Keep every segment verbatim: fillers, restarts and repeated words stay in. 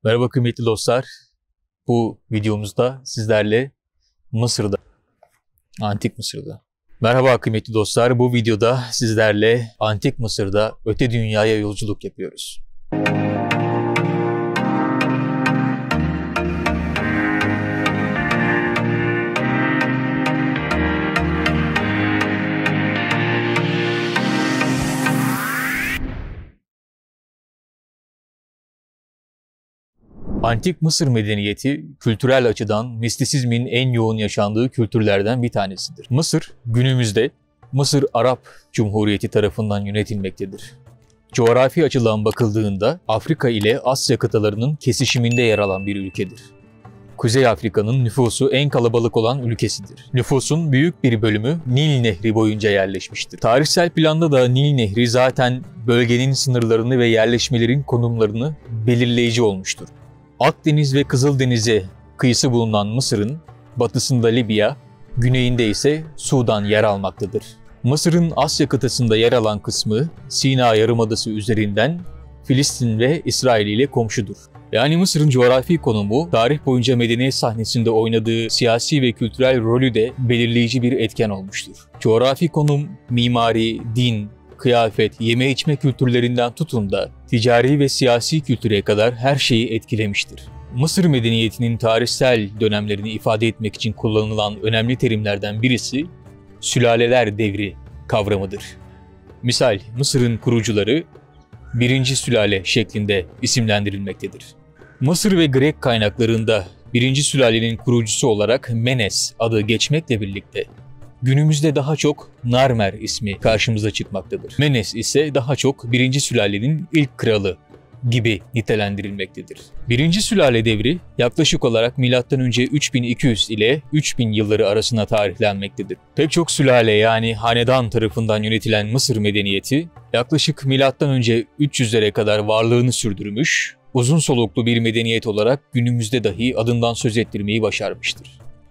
Merhaba kıymetli dostlar. Bu videomuzda sizlerle Mısır'da, Antik Mısır'da. Merhaba kıymetli dostlar. Bu videoda sizlerle Antik Mısır'da öte dünyaya yolculuk yapıyoruz. Antik Mısır medeniyeti, kültürel açıdan mistisizmin en yoğun yaşandığı kültürlerden bir tanesidir. Mısır, günümüzde Mısır Arap Cumhuriyeti tarafından yönetilmektedir. Coğrafi açıdan bakıldığında Afrika ile Asya kıtalarının kesişiminde yer alan bir ülkedir. Kuzey Afrika'nın nüfusu en kalabalık olan ülkesidir. Nüfusun büyük bir bölümü Nil Nehri boyunca yerleşmiştir. Tarihsel planda da Nil Nehri zaten bölgenin sınırlarını ve yerleşmelerin konumlarını belirleyici olmuştur. Akdeniz ve Kızıldeniz'e kıyısı bulunan Mısır'ın batısında Libya, güneyinde ise Sudan yer almaktadır. Mısır'ın Asya kıtasında yer alan kısmı Sina Yarımadası üzerinden Filistin ve İsrail ile komşudur. Yani Mısır'ın coğrafi konumu, tarih boyunca medeniyet sahnesinde oynadığı siyasi ve kültürel rolü de belirleyici bir etken olmuştur. Coğrafi konum, mimari, din, kıyafet, yeme içme kültürlerinden tutun da ticari ve siyasi kültüre kadar her şeyi etkilemiştir. Mısır medeniyetinin tarihsel dönemlerini ifade etmek için kullanılan önemli terimlerden birisi sülaleler devri kavramıdır. Misal, Mısır'ın kurucuları birinci sülale şeklinde isimlendirilmektedir. Mısır ve Grek kaynaklarında birinci sülalenin kurucusu olarak Menes adı geçmekle birlikte günümüzde daha çok Narmer ismi karşımıza çıkmaktadır. Menes ise daha çok birinci sülalenin ilk kralı gibi nitelendirilmektedir. Birinci sülale devri yaklaşık olarak milattan önce üç bin iki yüz ile üç bin yılları arasında tarihlenmektedir. Pek çok sülale yani hanedan tarafından yönetilen Mısır medeniyeti yaklaşık milattan önce üç yüzlere kadar varlığını sürdürmüş, uzun soluklu bir medeniyet olarak günümüzde dahi adından söz ettirmeyi başarmıştır.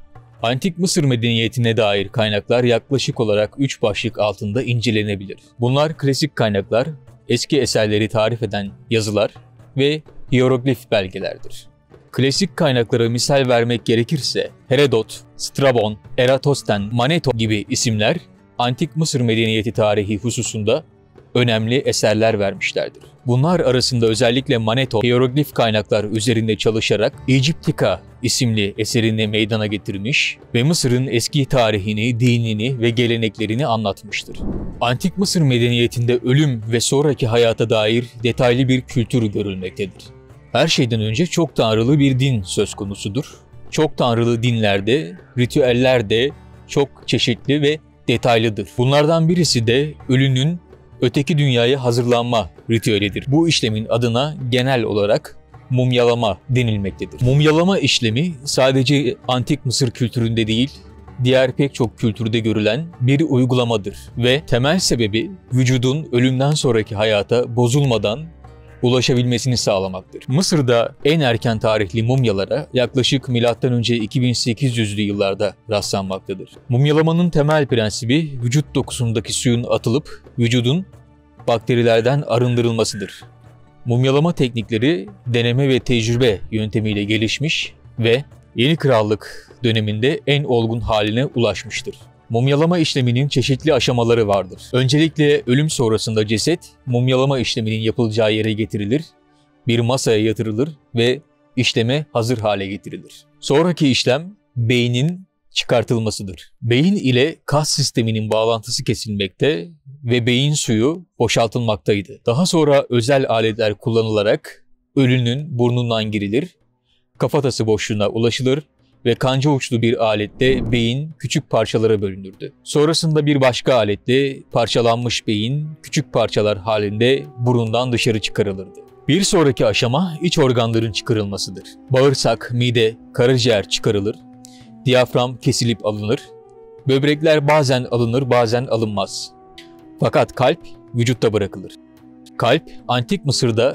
Antik Mısır medeniyetine dair kaynaklar yaklaşık olarak üç başlık altında incelenebilir. Bunlar klasik kaynaklar, eski eserleri tarif eden yazılar ve hieroglif belgelerdir. Klasik kaynaklara misal vermek gerekirse Herodot, Strabon, Eratosthenes, Maneto gibi isimler Antik Mısır medeniyeti tarihi hususunda önemli eserler vermişlerdir. Bunlar arasında özellikle Maneto, hieroglif kaynaklar üzerinde çalışarak Egyptica isimli eserini meydana getirmiş ve Mısır'ın eski tarihini, dinini ve geleneklerini anlatmıştır. Antik Mısır medeniyetinde ölüm ve sonraki hayata dair detaylı bir kültür görülmektedir. Her şeyden önce çok tanrılı bir din söz konusudur. Çok tanrılı dinlerde, ritüeller de çok çeşitli ve detaylıdır. Bunlardan birisi de ölünün öteki dünyaya hazırlanma ritüelidir. Bu işlemin adına genel olarak mumyalama denilmektedir. Mumyalama işlemi sadece Antik Mısır kültüründe değil, diğer pek çok kültürde görülen bir uygulamadır ve temel sebebi vücudun ölümden sonraki hayata bozulmadan ulaşabilmesini sağlamaktır. Mısır'da en erken tarihli mumyalara yaklaşık milattan önce iki bin sekiz yüzlü yıllarda rastlanmaktadır. Mumyalamanın temel prensibi vücut dokusundaki suyun atılıp vücudun bakterilerden arındırılmasıdır. Mumyalama teknikleri deneme ve tecrübe yöntemiyle gelişmiş ve Yeni Krallık döneminde en olgun haline ulaşmıştır. Mumyalama işleminin çeşitli aşamaları vardır. Öncelikle ölüm sonrasında ceset mumyalama işleminin yapılacağı yere getirilir, bir masaya yatırılır ve işleme hazır hale getirilir. Sonraki işlem beynin çıkartılmasıdır. Beyin ile kas sisteminin bağlantısı kesilmekte ve beyin suyu boşaltılmaktaydı. Daha sonra özel aletler kullanılarak ölünün burnundan girilir, kafatası boşluğuna ulaşılır ve kanca uçlu bir aletle beyin küçük parçalara bölünürdü. Sonrasında bir başka aletle parçalanmış beyin küçük parçalar halinde burundan dışarı çıkarılırdı. Bir sonraki aşama iç organların çıkarılmasıdır. Bağırsak, mide, karaciğer çıkarılır, diyafram kesilip alınır, böbrekler bazen alınır bazen alınmaz. Fakat kalp vücutta bırakılır. Kalp, Antik Mısır'da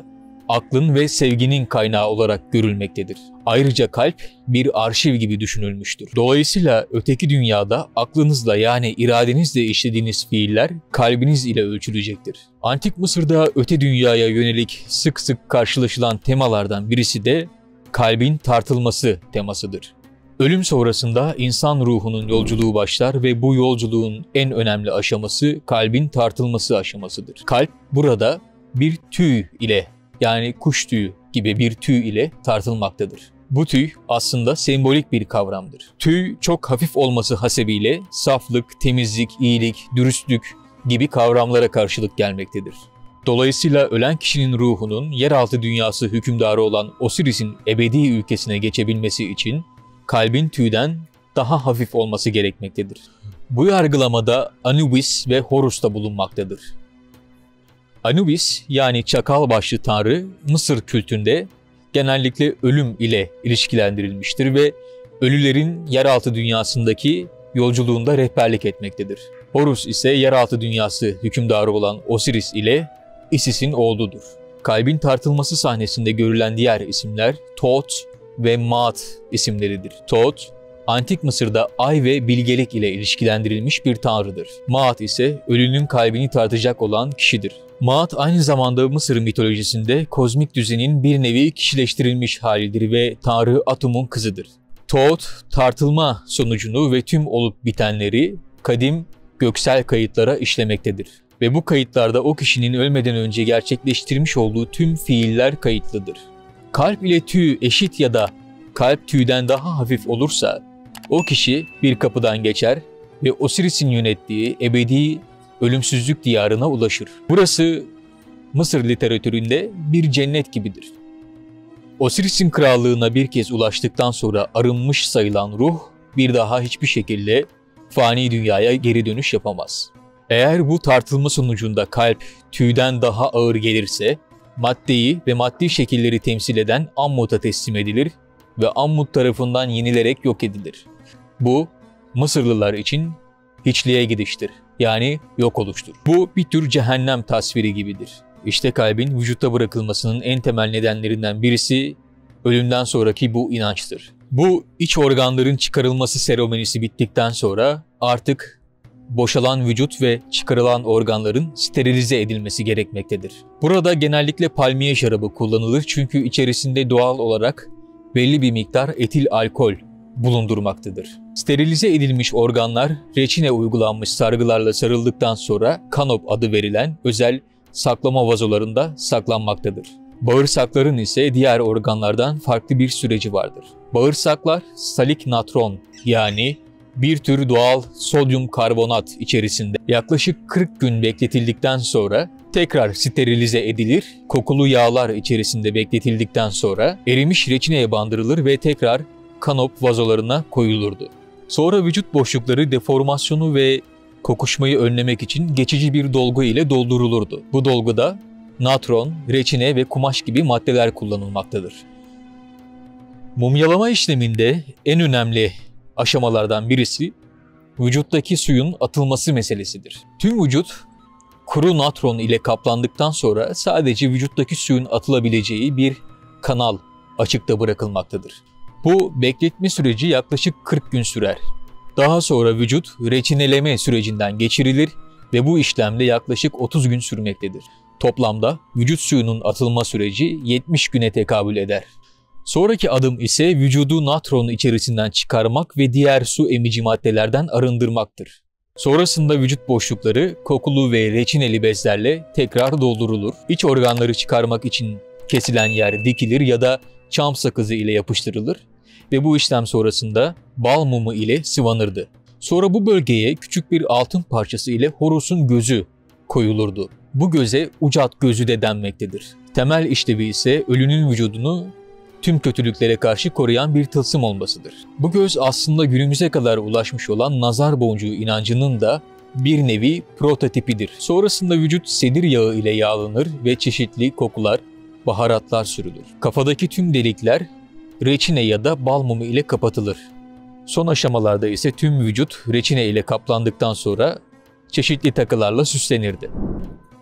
aklın ve sevginin kaynağı olarak görülmektedir. Ayrıca kalp bir arşiv gibi düşünülmüştür. Dolayısıyla öteki dünyada aklınızla yani iradenizle işlediğiniz fiiller kalbiniz ile ölçülecektir. Antik Mısır'da öte dünyaya yönelik sık sık karşılaşılan temalardan birisi de kalbin tartılması temasıdır. Ölüm sonrasında insan ruhunun yolculuğu başlar ve bu yolculuğun en önemli aşaması kalbin tartılması aşamasıdır. Kalp burada bir tüy ile yani kuş tüyü gibi bir tüy ile tartılmaktadır. Bu tüy aslında sembolik bir kavramdır. Tüy çok hafif olması hasebiyle saflık, temizlik, iyilik, dürüstlük gibi kavramlara karşılık gelmektedir. Dolayısıyla ölen kişinin ruhunun yeraltı dünyası hükümdarı olan Osiris'in ebedi ülkesine geçebilmesi için kalbin tüyden daha hafif olması gerekmektedir. Bu yargılamada Anubis ve Horus da bulunmaktadır. Anubis yani çakal başlı tanrı Mısır kültünde genellikle ölüm ile ilişkilendirilmiştir ve ölülerin yeraltı dünyasındaki yolculuğunda rehberlik etmektedir. Horus ise yeraltı dünyası hükümdarı olan Osiris ile Isis'in oğludur. Kalbin tartılması sahnesinde görülen diğer isimler Thoth ve Maat isimleridir. Thoth, Antik Mısır'da ay ve bilgelik ile ilişkilendirilmiş bir tanrıdır. Maat ise ölünün kalbini tartacak olan kişidir. Maat aynı zamanda Mısır mitolojisinde kozmik düzenin bir nevi kişileştirilmiş halidir ve tanrı Atum'un kızıdır. Thoth, tartılma sonucunu ve tüm olup bitenleri kadim göksel kayıtlara işlemektedir. Ve bu kayıtlarda o kişinin ölmeden önce gerçekleştirmiş olduğu tüm fiiller kayıtlıdır. Kalp ile tüy eşit ya da kalp tüyden daha hafif olursa o kişi bir kapıdan geçer ve Osiris'in yönettiği ebedi ölümsüzlük diyarına ulaşır. Burası Mısır literatüründe bir cennet gibidir. Osiris'in krallığına bir kez ulaştıktan sonra arınmış sayılan ruh bir daha hiçbir şekilde fani dünyaya geri dönüş yapamaz. Eğer bu tartılma sonucunda kalp tüyden daha ağır gelirse maddeyi ve maddi şekilleri temsil eden Ammut'a teslim edilir ve Ammut tarafından yenilerek yok edilir. Bu Mısırlılar için hiçliğe gidiştir. Yani yok oluştur. Bu bir tür cehennem tasviri gibidir. İşte kalbin vücutta bırakılmasının en temel nedenlerinden birisi ölümden sonraki bu inançtır. Bu iç organların çıkarılması seremonisi bittikten sonra artık boşalan vücut ve çıkarılan organların sterilize edilmesi gerekmektedir. Burada genellikle palmiye şarabı kullanılır çünkü içerisinde doğal olarak belli bir miktar etil alkol bulundurmaktadır. Sterilize edilmiş organlar reçine uygulanmış sargılarla sarıldıktan sonra kanop adı verilen özel saklama vazolarında saklanmaktadır. Bağırsakların ise diğer organlardan farklı bir süreci vardır. Bağırsaklar salik natron yani bir tür doğal sodyum karbonat içerisinde yaklaşık kırk gün bekletildikten sonra tekrar sterilize edilir, kokulu yağlar içerisinde bekletildikten sonra erimiş reçineye bandırılır ve tekrar kanop vazolarına koyulurdu. Sonra vücut boşlukları deformasyonu ve kokuşmayı önlemek için geçici bir dolgu ile doldurulurdu. Bu dolguda natron, reçine ve kumaş gibi maddeler kullanılmaktadır. Mumyalama işleminde en önemli aşamalardan birisi vücuttaki suyun atılması meselesidir. Tüm vücut kuru natron ile kaplandıktan sonra sadece vücuttaki suyun atılabileceği bir kanal açıkta bırakılmaktadır. Bu bekletme süreci yaklaşık kırk gün sürer. Daha sonra vücut reçineleme sürecinden geçirilir ve bu işlemde yaklaşık otuz gün sürmektedir. Toplamda vücut suyunun atılma süreci yetmiş güne tekabül eder. Sonraki adım ise vücudu natron içerisinden çıkarmak ve diğer su emici maddelerden arındırmaktır. Sonrasında vücut boşlukları kokulu ve reçineli bezlerle tekrar doldurulur. İç organları çıkarmak için kesilen yer dikilir ya da çam sakızı ile yapıştırılır ve bu işlem sonrasında bal mumu ile sıvanırdı. Sonra bu bölgeye küçük bir altın parçası ile Horus'un gözü koyulurdu. Bu göze ucat gözü de denmektedir. Temel işlevi ise ölünün vücudunu tüm kötülüklere karşı koruyan bir tılsım olmasıdır. Bu göz aslında günümüze kadar ulaşmış olan nazar boncuğu inancının da bir nevi prototipidir. Sonrasında vücut sedir yağı ile yağlanır ve çeşitli kokular, baharatlar sürülür. Kafadaki tüm delikler reçine ya da bal mumu ile kapatılır. Son aşamalarda ise tüm vücut reçine ile kaplandıktan sonra çeşitli takılarla süslenirdi.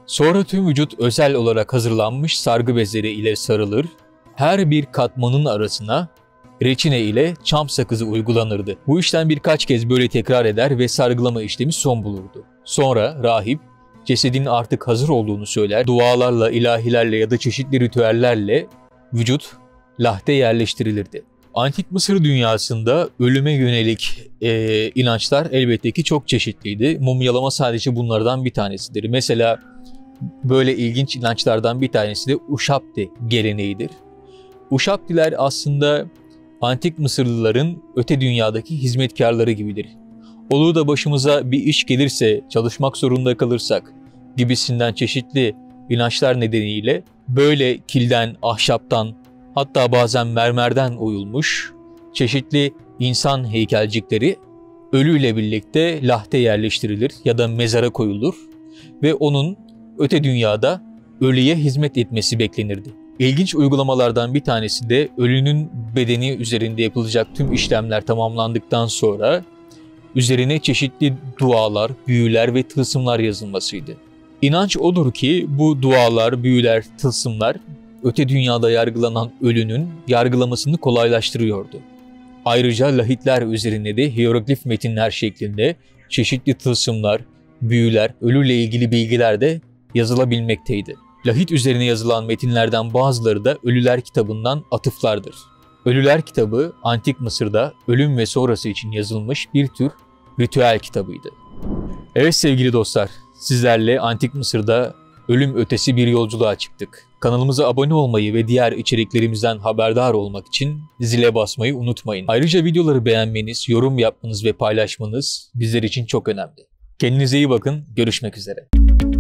Sonra tüm vücut özel olarak hazırlanmış sargı bezleri ile sarılır, her bir katmanın arasına reçine ile çam sakızı uygulanırdı. Bu işlem birkaç kez böyle tekrar eder ve sargılama işlemi son bulurdu. Sonra rahip cesedin artık hazır olduğunu söyler, dualarla, ilahilerle ya da çeşitli ritüellerle vücut lahte yerleştirilirdi. Antik Mısır dünyasında ölüme yönelik e, inançlar elbette ki çok çeşitliydi. Mumyalama sadece bunlardan bir tanesidir. Mesela böyle ilginç inançlardan bir tanesi de Uşapti geleneğidir. Uşaptiler aslında Antik Mısırlıların öte dünyadaki hizmetkarları gibidir. Olur da başımıza bir iş gelirse, çalışmak zorunda kalırsak gibisinden çeşitli inançlar nedeniyle böyle kilden, ahşaptan, hatta bazen mermerden oyulmuş çeşitli insan heykelcikleri ölüyle birlikte lahte yerleştirilir ya da mezara koyulur ve onun öte dünyada ölüye hizmet etmesi beklenirdi. İlginç uygulamalardan bir tanesi de ölünün bedeni üzerinde yapılacak tüm işlemler tamamlandıktan sonra üzerine çeşitli dualar, büyüler ve tılsımlar yazılmasıydı. İnanç odur ki bu dualar, büyüler, tılsımlar öte dünyada yargılanan ölünün yargılamasını kolaylaştırıyordu. Ayrıca lahitler üzerine de hieroglif metinler şeklinde çeşitli tılsımlar, büyüler, ölüyle ilgili bilgiler de yazılabilmekteydi. Lahit üzerine yazılan metinlerden bazıları da Ölüler kitabından atıflardır. Ölüler kitabı Antik Mısır'da ölüm ve sonrası için yazılmış bir tür ritüel kitabıydı. Evet sevgili dostlar, sizlerle Antik Mısır'da ölüm ötesi bir yolculuğa çıktık. Kanalımıza abone olmayı ve diğer içeriklerimizden haberdar olmak için zile basmayı unutmayın. Ayrıca videoları beğenmeniz, yorum yapmanız ve paylaşmanız bizler için çok önemli. Kendinize iyi bakın, görüşmek üzere.